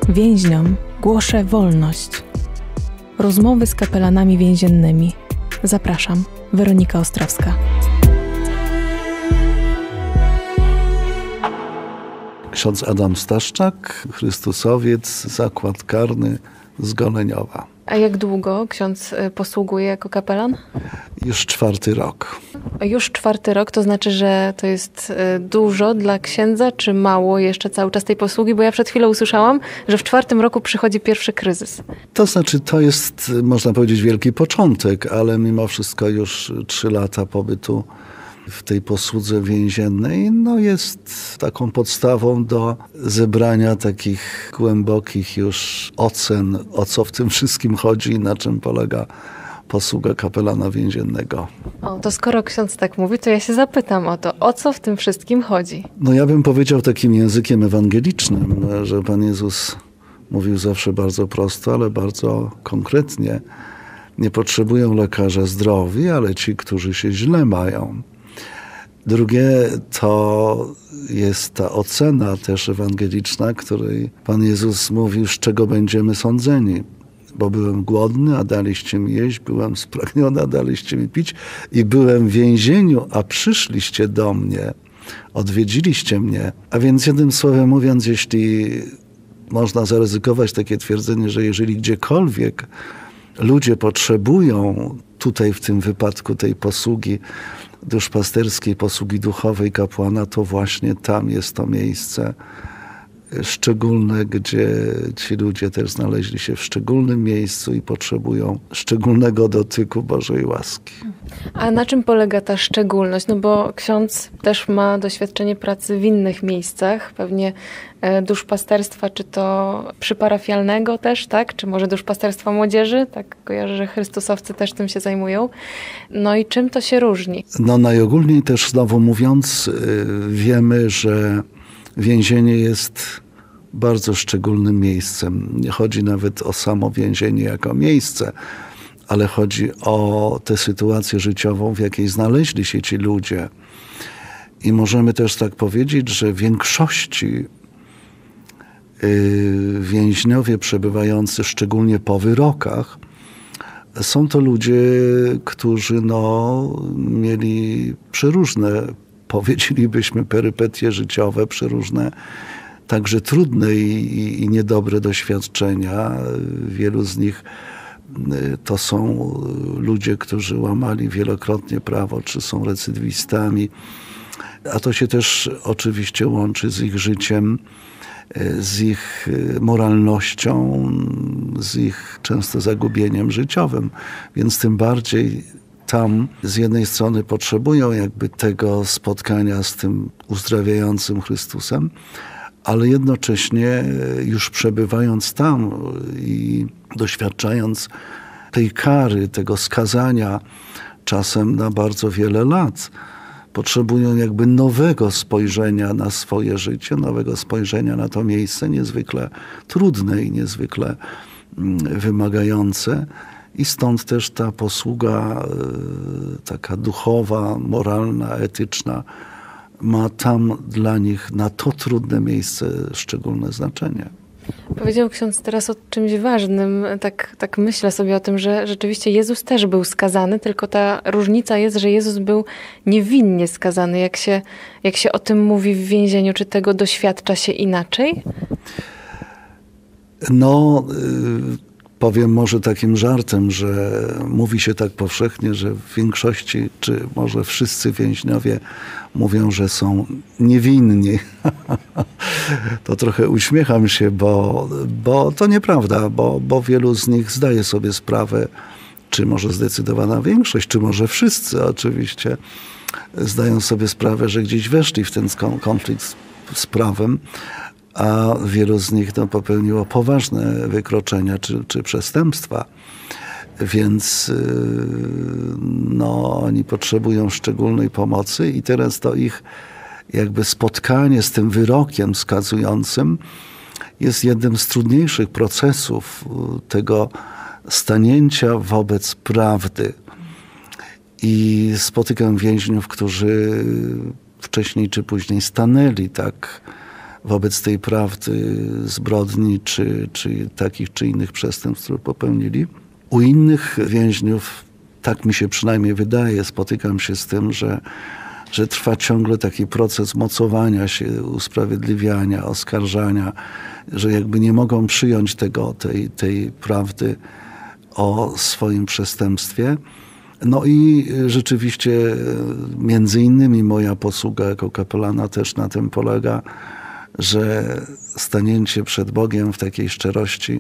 Więźniom głoszę wolność. Rozmowy z kapelanami więziennymi. Zapraszam, Weronika Ostrowska. Ksiądz Adam Staszczak, Chrystusowiec, zakład karny z Goleniowa. A jak długo ksiądz posługuje jako kapelan? Już 4. rok. Już 4. rok, to znaczy, że to jest dużo dla księdza, czy mało jeszcze cały czas tej posługi? Bo ja przed chwilą usłyszałam, że w 4. roku przychodzi pierwszy kryzys. To znaczy, to jest, można powiedzieć, wielki początek, ale mimo wszystko już 3 lata pobytu w tej posłudze więziennej, jest taką podstawą do zebrania takich głębokich już ocen, o co w tym wszystkim chodzi i na czym polega posługa kapelana więziennego. To skoro ksiądz tak mówi, to ja się zapytam o to, o co w tym wszystkim chodzi? Ja bym powiedział takim językiem ewangelicznym, że Pan Jezus mówił zawsze bardzo prosto, ale bardzo konkretnie. Nie potrzebują lekarza zdrowi, ale ci, którzy się źle mają. Drugie to jest ta ocena też ewangeliczna, której Pan Jezus mówił, z czego będziemy sądzeni. Bo byłem głodny, a daliście mi jeść, byłem spragniony, a daliście mi pić i byłem w więzieniu, a przyszliście do mnie, odwiedziliście mnie. A więc jednym słowem mówiąc, jeśli można zaryzykować takie twierdzenie, że jeżeli gdziekolwiek ludzie potrzebują, tutaj w tym wypadku tej posługi duszpasterskiej, posługi duchowej kapłana, to właśnie tam jest to miejsce szczególne, gdzie ci ludzie też znaleźli się w szczególnym miejscu i potrzebują szczególnego dotyku Bożej łaski. A na czym polega ta szczególność? Bo ksiądz też ma doświadczenie pracy w innych miejscach, pewnie duszpasterstwa, czy to przyparafialnego też, tak? Czy może duszpasterstwa młodzieży? Tak kojarzę, że chrystusowcy też tym się zajmują. I czym to się różni? Najogólniej też znowu mówiąc, wiemy, że więzienie jest bardzo szczególnym miejscem. Nie chodzi nawet o samo więzienie jako miejsce, ale chodzi o tę sytuację życiową, w jakiej znaleźli się ci ludzie. I możemy też tak powiedzieć, że w większości więźniowie przebywający szczególnie po wyrokach są to ludzie, którzy mieli przeróżne, powiedzielibyśmy, perypetie życiowe, przeróżne, także trudne i niedobre doświadczenia. Wielu z nich to są ludzie, którzy łamali wielokrotnie prawo, czy są recydywistami. A to się też oczywiście łączy z ich życiem, z ich moralnością, z ich często zagubieniem życiowym. Więc tym bardziej tam z jednej strony potrzebują jakby tego spotkania z tym uzdrawiającym Chrystusem, ale jednocześnie już przebywając tam i doświadczając tej kary, tego skazania czasem na bardzo wiele lat, potrzebują jakby nowego spojrzenia na swoje życie, nowego spojrzenia na to miejsce niezwykle trudne i niezwykle wymagające. I stąd też ta posługa taka duchowa, moralna, etyczna ma tam dla nich na to trudne miejsce szczególne znaczenie. Powiedział ksiądz teraz o czymś ważnym. Tak myślę sobie o tym, że rzeczywiście Jezus też był skazany, tylko ta różnica jest, że Jezus był niewinnie skazany. Jak się o tym mówi w więzieniu, czy tego doświadcza się inaczej? Powiem może takim żartem, że mówi się tak powszechnie, że w większości, czy może wszyscy więźniowie mówią, że są niewinni. To trochę uśmiecham się, bo to nieprawda, bo wielu z nich zdaje sobie sprawę, czy może zdecydowana większość, czy może wszyscy oczywiście, zdają sobie sprawę, że gdzieś weszli w ten konflikt z prawem, a wielu z nich popełniło poważne wykroczenia czy przestępstwa. Więc oni potrzebują szczególnej pomocy i teraz to ich jakby spotkanie z tym wyrokiem skazującym jest jednym z trudniejszych procesów tego stanięcia wobec prawdy. I spotykam więźniów, którzy wcześniej czy później stanęli tak wobec tej prawdy zbrodni, czy takich, czy innych przestępstw, które popełnili. U innych więźniów, tak mi się przynajmniej wydaje, spotykam się z tym, że trwa ciągle taki proces mocowania się, usprawiedliwiania, oskarżania, że jakby nie mogą przyjąć tej prawdy o swoim przestępstwie. No i rzeczywiście między innymi moja posługa jako kapelana też na tym polega, że stanięcie przed Bogiem w takiej szczerości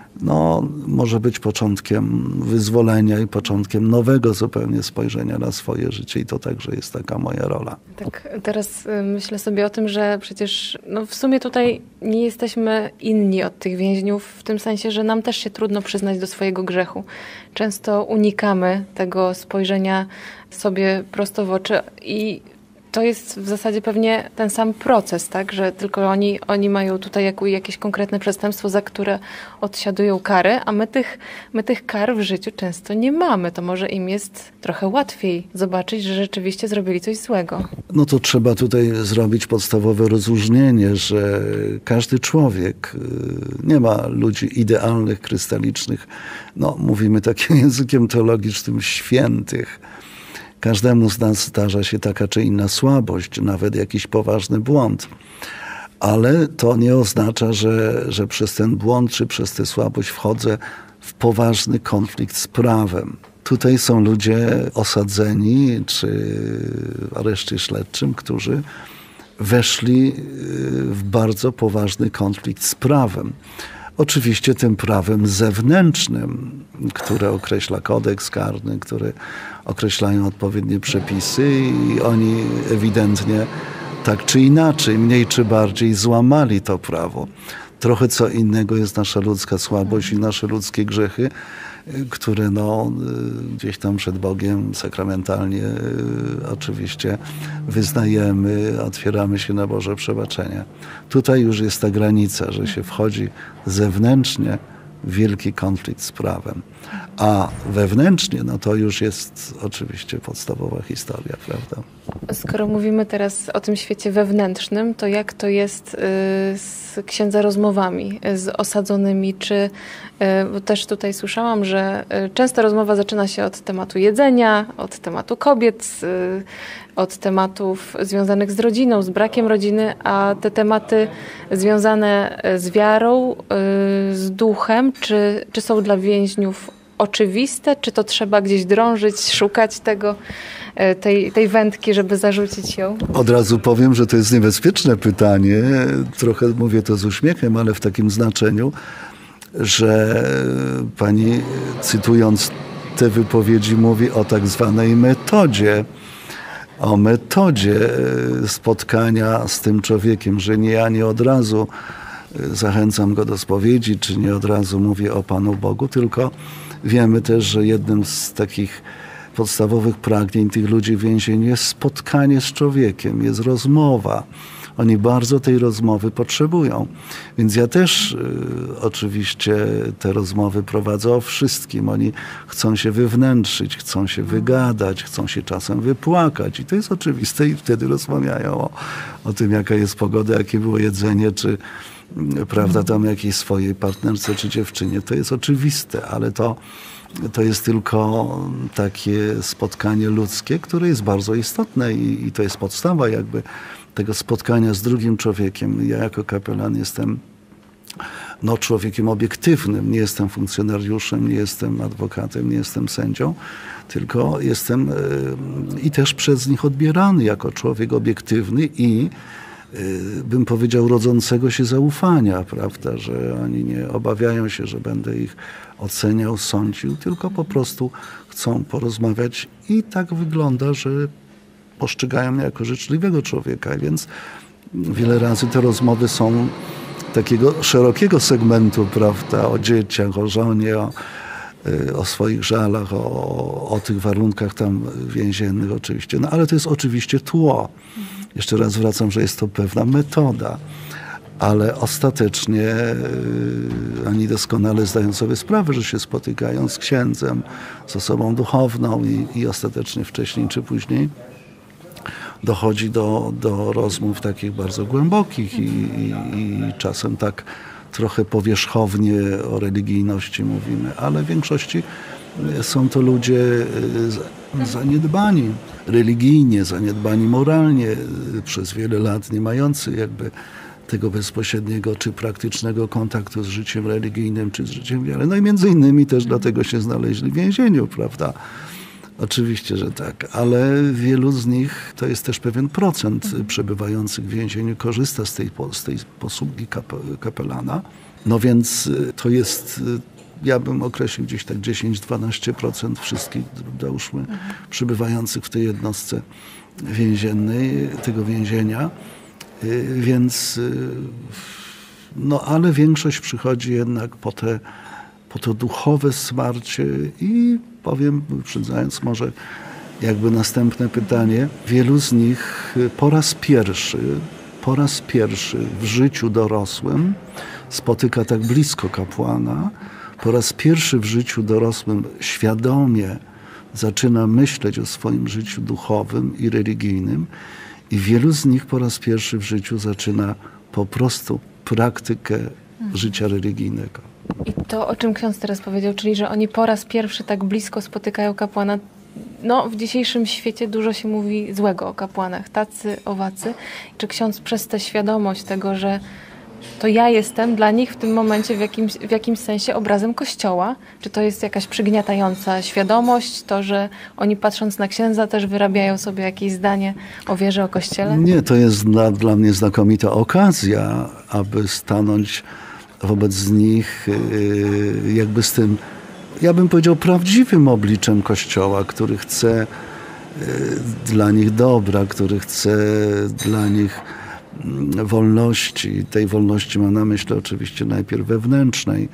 może być początkiem wyzwolenia i początkiem nowego zupełnie spojrzenia na swoje życie i to także jest taka moja rola. Tak, teraz myślę sobie o tym, że przecież w sumie tutaj nie jesteśmy inni od tych więźniów, w tym sensie, że nam też się trudno przyznać do swojego grzechu. Często unikamy tego spojrzenia sobie prosto w oczy i to jest w zasadzie pewnie ten sam proces, tak? Że tylko oni mają tutaj jakieś konkretne przestępstwo, za które odsiadują kary, a my tych kar w życiu często nie mamy. To może im jest trochę łatwiej zobaczyć, że rzeczywiście zrobili coś złego. No to trzeba tutaj zrobić podstawowe rozróżnienie, że każdy człowiek, nie ma ludzi idealnych, krystalicznych, mówimy takim językiem teologicznym, świętych. Każdemu z nas zdarza się taka czy inna słabość, nawet jakiś poważny błąd. Ale to nie oznacza, że przez ten błąd czy przez tę słabość wchodzę w poważny konflikt z prawem. Tutaj są ludzie osadzeni czy w areszcie śledczym, którzy weszli w bardzo poważny konflikt z prawem. Oczywiście tym prawem zewnętrznym, które określa kodeks karny, które określają odpowiednie przepisy i oni ewidentnie tak czy inaczej, mniej czy bardziej złamali to prawo. Trochę co innego jest nasza ludzka słabość i nasze ludzkie grzechy, które gdzieś tam przed Bogiem sakramentalnie oczywiście wyznajemy, otwieramy się na Boże przebaczenie. Tutaj już jest ta granica, że się wchodzi zewnętrznie w wielki konflikt z prawem. A wewnętrznie, to już jest oczywiście podstawowa historia, prawda? Skoro mówimy teraz o tym świecie wewnętrznym, to jak to jest z księdza rozmowami z osadzonymi? Bo też tutaj słyszałam, że często rozmowa zaczyna się od tematu jedzenia, od tematu kobiet, od tematów związanych z rodziną, z brakiem rodziny, a te tematy związane z wiarą, z duchem, czy są dla więźniów oczywiste, czy to trzeba gdzieś drążyć, szukać tej wędki, żeby zarzucić ją? Od razu powiem, że to jest niebezpieczne pytanie. Trochę mówię to z uśmiechem, ale w takim znaczeniu, że pani, cytując te wypowiedzi, mówi o tak zwanej metodzie. O metodzie spotkania z tym człowiekiem, że ja nie od razu zachęcam go do spowiedzi, czy nie od razu mówię o Panu Bogu, tylko wiemy też, że jednym z takich podstawowych pragnień tych ludzi w więzieniu jest spotkanie z człowiekiem, jest rozmowa. Oni bardzo tej rozmowy potrzebują. Więc ja też oczywiście te rozmowy prowadzę o wszystkim. Oni chcą się wywnętrzyć, chcą się wygadać, chcą się czasem wypłakać. I to jest oczywiste i wtedy rozmawiają o tym, jaka jest pogoda, jakie było jedzenie, czy prawda, tam jakiejś swojej partnerce czy dziewczynie. To jest oczywiste, ale to jest tylko takie spotkanie ludzkie, które jest bardzo istotne i to jest podstawa jakby tego spotkania z drugim człowiekiem. Ja jako kapelan jestem człowiekiem obiektywnym. Nie jestem funkcjonariuszem, nie jestem adwokatem, nie jestem sędzią, tylko jestem i też przez nich odbierany jako człowiek obiektywny i bym powiedział rodzącego się zaufania, prawda, że oni nie obawiają się, że będę ich oceniał, sądził, tylko po prostu chcą porozmawiać i tak wygląda, że postrzegają mnie jako życzliwego człowieka, więc wiele razy te rozmowy są takiego szerokiego segmentu, prawda, o dzieciach, o żonie, o swoich żalach, o tych warunkach tam więziennych oczywiście. Ale to jest oczywiście tło. Jeszcze raz wracam, że jest to pewna metoda, ale ostatecznie oni doskonale zdają sobie sprawę, że się spotykają z księdzem, z osobą duchowną i ostatecznie wcześniej czy później dochodzi do rozmów takich bardzo głębokich i czasem tak trochę powierzchownie o religijności mówimy, ale w większości są to ludzie zaniedbani religijnie, zaniedbani moralnie, przez wiele lat nie mający jakby tego bezpośredniego czy praktycznego kontaktu z życiem religijnym, czy z życiem wiary. No i między innymi też dlatego się znaleźli w więzieniu, prawda? Oczywiście, że tak, ale wielu z nich, to jest też pewien procent przebywających w więzieniu, korzysta z tej posługi kapelana. No więc to jest, ja bym określił gdzieś tak 10-12% wszystkich, załóżmy, przebywających w tej jednostce więziennej, tego więzienia. Więc, no ale większość przychodzi jednak po to duchowe wsparcie i powiem, wyprzedzając może jakby następne pytanie, wielu z nich po raz pierwszy w życiu dorosłym spotyka tak blisko kapłana, po raz pierwszy w życiu dorosłym świadomie zaczyna myśleć o swoim życiu duchowym i religijnym i wielu z nich po raz pierwszy w życiu zaczyna po prostu praktykę życia religijnego. I to, o czym ksiądz teraz powiedział, czyli że oni po raz pierwszy tak blisko spotykają kapłana. No, w dzisiejszym świecie dużo się mówi złego o kapłanach, tacy, owacy. Czy ksiądz przez tę świadomość tego, że to ja jestem dla nich w tym momencie w jakimś sensie obrazem Kościoła? Czy to jest jakaś przygniatająca świadomość? To, że oni patrząc na księdza też wyrabiają sobie jakieś zdanie o wierze, o Kościele? Nie, to jest dla mnie znakomita okazja, aby stanąć wobec nich jakby z tym, ja bym powiedział, prawdziwym obliczem Kościoła, który chce dla nich dobra, który chce dla nich wolności. Tej wolności mam na myśli oczywiście najpierw wewnętrznej,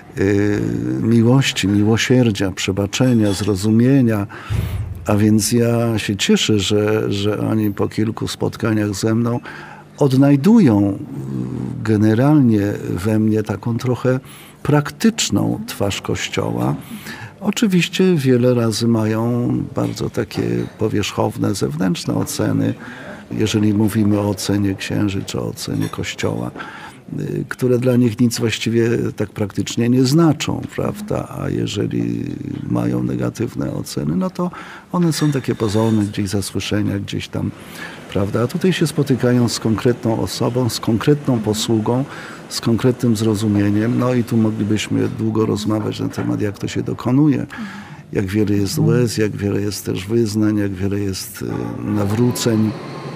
miłości, miłosierdzia, przebaczenia, zrozumienia. A więc ja się cieszę, że oni po kilku spotkaniach ze mną odnajdują generalnie we mnie taką trochę praktyczną twarz Kościoła. Oczywiście wiele razy mają bardzo takie powierzchowne, zewnętrzne oceny, jeżeli mówimy o ocenie księży czy o ocenie Kościoła, które dla nich nic właściwie tak praktycznie nie znaczą, prawda? A jeżeli mają negatywne oceny, no to one są takie pozorne, gdzieś zasłyszenia, gdzieś tam, prawda? A tutaj się spotykają z konkretną osobą, z konkretną posługą, z konkretnym zrozumieniem. No i tu moglibyśmy długo rozmawiać na temat, jak to się dokonuje, jak wiele jest łez, jak wiele jest też wyznań, jak wiele jest nawróceń.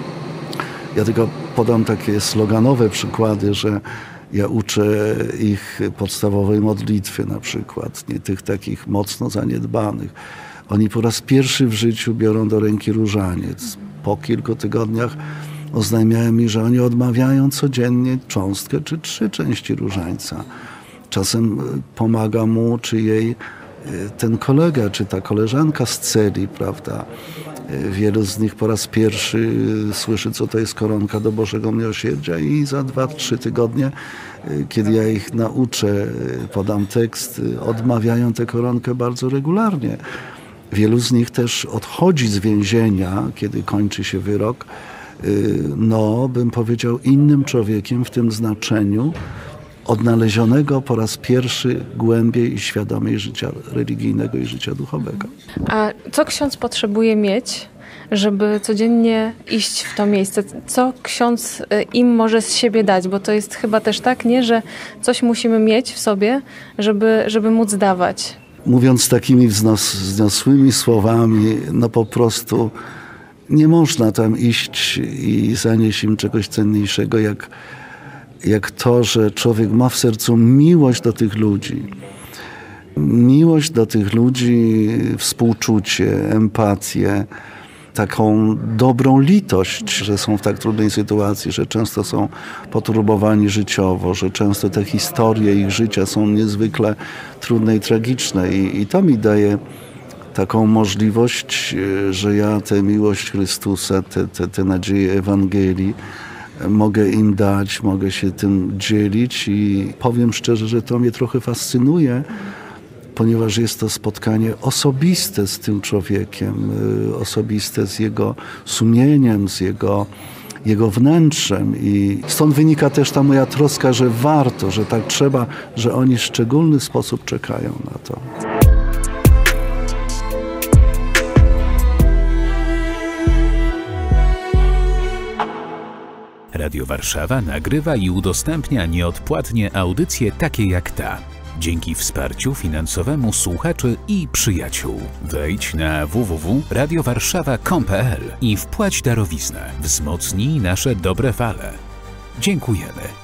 Ja tylko podam takie sloganowe przykłady, że ja uczę ich podstawowej modlitwy na przykład, nie tych takich mocno zaniedbanych. Oni po raz pierwszy w życiu biorą do ręki różaniec. Po kilku tygodniach oznajmiałem mi, że oni odmawiają codziennie cząstkę czy 3 części różańca. Czasem pomaga mu czy jej ten kolega, czy ta koleżanka z celi, prawda? Wielu z nich po raz pierwszy słyszy, co to jest koronka do Bożego Miłosierdzia i za 2-3 tygodnie, kiedy ja ich nauczę, podam tekst, odmawiają tę koronkę bardzo regularnie. Wielu z nich też odchodzi z więzienia, kiedy kończy się wyrok, no, bym powiedział, innym człowiekiem w tym znaczeniu, odnalezionego po raz pierwszy głębiej i świadomiej życia religijnego i życia duchowego. A co ksiądz potrzebuje mieć, żeby codziennie iść w to miejsce? Co ksiądz im może z siebie dać? Bo to jest chyba też tak, nie, że coś musimy mieć w sobie, żeby móc dawać. Mówiąc takimi wzniosłymi słowami, no po prostu nie można tam iść i zanieść im czegoś cenniejszego, jak to, że człowiek ma w sercu miłość do tych ludzi. Miłość do tych ludzi, współczucie, empatię, taką dobrą litość, że są w tak trudnej sytuacji, że często są poturbowani życiowo, że często te historie ich życia są niezwykle trudne i tragiczne. I to mi daje taką możliwość, że ja tę miłość Chrystusa, tę nadzieję Ewangelii mogę im dać, mogę się tym dzielić i powiem szczerze, że to mnie trochę fascynuje, ponieważ jest to spotkanie osobiste z tym człowiekiem, osobiste z jego sumieniem, z jego wnętrzem i stąd wynika też ta moja troska, że warto, że tak trzeba, że oni w szczególny sposób czekają na to. Radio Warszawa nagrywa i udostępnia nieodpłatnie audycje takie jak ta. Dzięki wsparciu finansowemu słuchaczy i przyjaciół. Wejdź na www.radiowarszawa.com.pl i wpłać darowiznę. Wzmocnij nasze dobre fale. Dziękujemy.